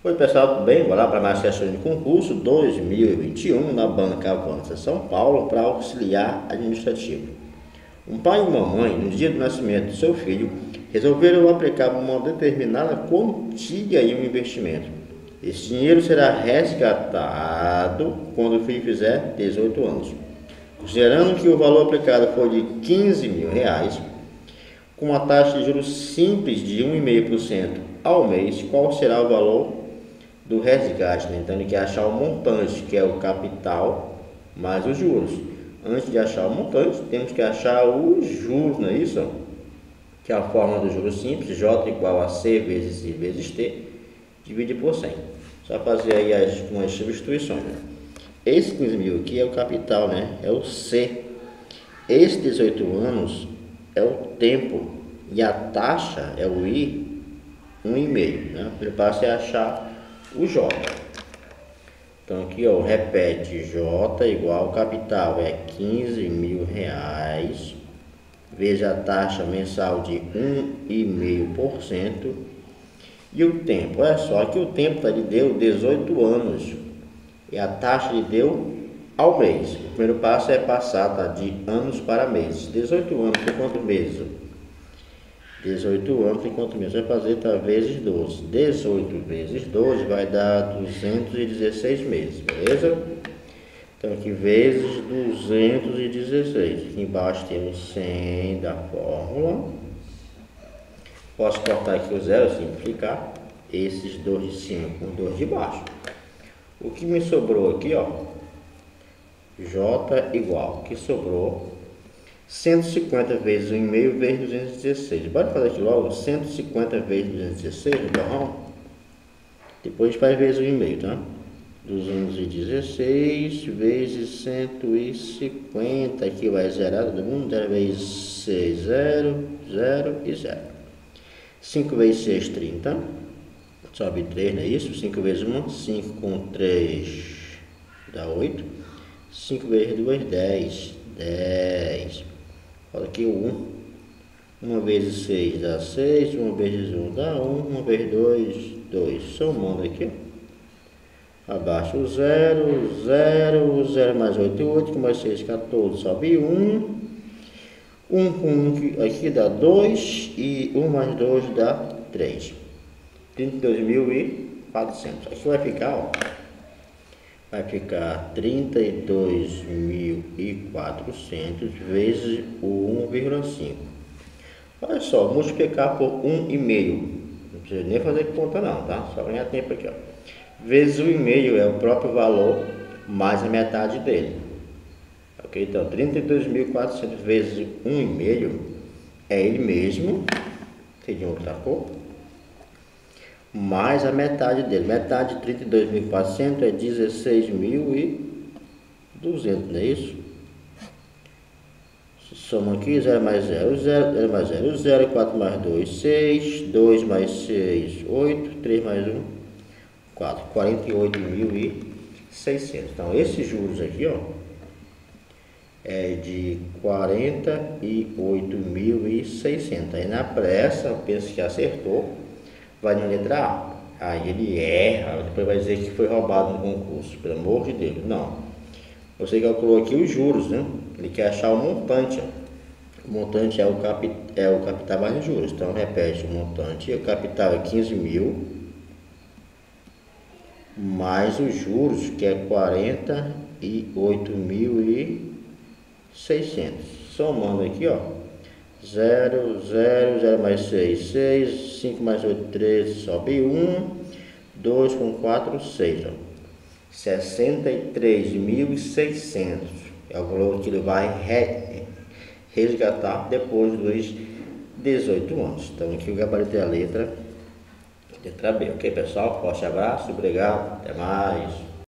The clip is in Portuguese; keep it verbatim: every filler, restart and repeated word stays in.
Oi pessoal, tudo bem? Vou lá para mais questões de concurso dois mil e vinte e um na Banca Avança São Paulo para auxiliar administrativo. Um pai e uma mãe, no dia do nascimento do seu filho, resolveram aplicar uma determinada quantia em um investimento. Esse dinheiro será resgatado quando o filho fizer dezoito anos. Considerando que o valor aplicado foi de quinze mil reais, com uma taxa de juros simples de um vírgula cinco por cento ao mês, qual será o valor do resgate? Né? Então ele quer achar o montante, que é o capital mais os juros. Antes de achar o montante, temos que achar os juros, não é isso? Que é a fórmula do juros simples, J igual a C vezes I vezes T, divide por cem. Só fazer aí as, umas substituições. Né? Esse quinze mil aqui é o capital, né? É o C. Esse dezoito anos é o tempo e a taxa é o I, um vírgula cinco. Né? O primeiro passo é achar o J. Então aqui ó, repete, J igual capital é quinze mil reais, vezes a taxa mensal de um vírgula cinco por cento e o tempo, olha só, aqui o tempo tá, lhe deu dezoito anos e a taxa lhe deu ao mês. O primeiro passo é passar tá, de anos para meses. dezoito anos tem quantos meses? dezoito anos tem quantos meses? Vai fazer tá, vezes doze. dezoito vezes doze vai dar duzentos e dezesseis meses, beleza? Então aqui vezes duzentos e dezesseis. Aqui embaixo temos cem da fórmula. Posso cortar aqui o zero, simplificar. Esses dois de cima com dois de baixo. O que me sobrou aqui, ó, J igual, que sobrou cento e cinquenta vezes um vírgula cinco vezes duzentos e dezesseis. Bora fazer aqui logo, cento e cinquenta vezes duzentos e dezesseis, no borrão. Depois faz vezes um vírgula cinco, tá? duzentos e dezesseis vezes cento e cinquenta, aqui vai zerar todo mundo, zero vezes seis, zero, zero e zero. cinco vezes seis, trinta. Sobe três, não é isso? cinco vezes um, cinco com três dá oito. cinco vezes dois, dez. dez. Olha aqui o um. um vezes seis dá seis. um vezes um dá um. um vezes dois, dois. Somando aqui. Abaixo o zero. zero. zero mais oito, oito. Com mais seis, quatorze. Sobe um. um com um aqui dá dois. E um mais dois dá três. trinta e dois mil e quatrocentos. Aqui vai ficar, ó. Vai ficar trinta e dois mil e quatrocentos vezes o um vírgula cinco. Olha só, multiplicar por um vírgula cinco. Não precisa nem fazer conta não, tá? Só ganhar tempo aqui, ó. Vezes o um vírgula cinco é o próprio valor mais a metade dele. Ok? Então, trinta e dois mil e quatrocentos vezes um vírgula cinco é ele mesmo. Tem de outra cor. Mais a metade dele. Metade de trinta e dois mil e quatrocentos é dezesseis mil e duzentos, não é isso? Soma aqui, zero mais zero, zero, zero mais zero, zero, quatro mais dois, seis, dois mais seis, oito, três mais um, quatro, quarenta e oito mil e seiscentos. Então, esses juros aqui, ó, é de quarenta e oito mil e seiscentos. Aí na pressa, eu penso que acertou. Vai na letra A, aí ele erra, depois vai dizer que foi roubado no concurso, pelo amor de Deus. Não, você calculou aqui os juros, né? Ele quer achar o montante. O montante é o, capi, é o capital mais os juros. Então repete o montante, o capital é quinze mil, mais os juros, que é quarenta e oito mil e seiscentos. Somando aqui, ó. zero, zero, zero mais seis, seis, cinco mais oito, treze, sobe um, dois com quatro, seis, ó. sessenta e três mil e seiscentos é o valor que ele vai re, resgatar depois dos dezoito anos. Então aqui o gabarito é a letra, letra B, ok pessoal? Forte abraço, obrigado, até mais.